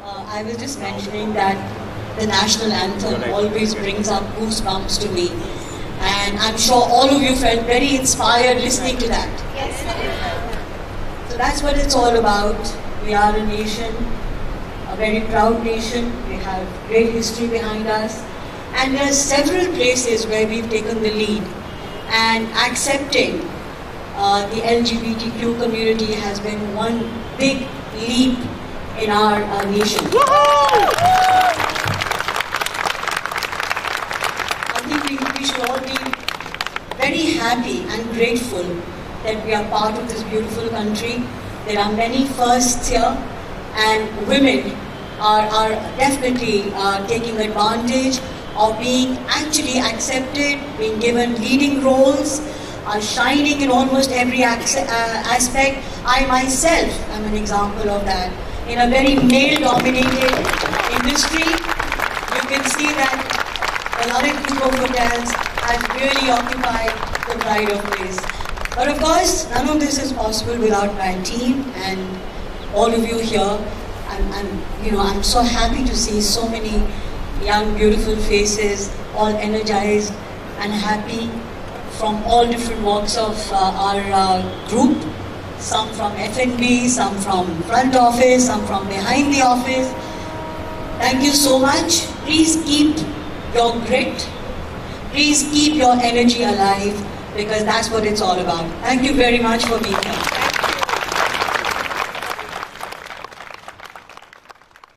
I was just mentioning that the national anthem always brings up goosebumps to me. And I'm sure all of you felt very inspired listening to that. Yes. So that's what it's all about. We are a nation, a very proud nation. We have great history behind us. And there are several places where we've taken the lead. And accepting the LGBTQ community has been one big leap in our nation. I think we should all be very happy and grateful that we are part of this beautiful country. There are many firsts here, and women are definitely taking advantage of being actually accepted, being given leading roles, are shining in almost every aspect. I myself am an example of that. In a very male-dominated industry, you can see that the Lalit group of hotels has really occupied the pride of place. But of course, none of this is possible without my team and all of you here. I'm so happy to see so many young, beautiful faces, all energized and happy from all different walks of our group. Some from F&B, some from front office, some from behind the office. Thank you so much. Please keep your grit. Please keep your energy alive, because that's what it's all about. Thank you very much for being here.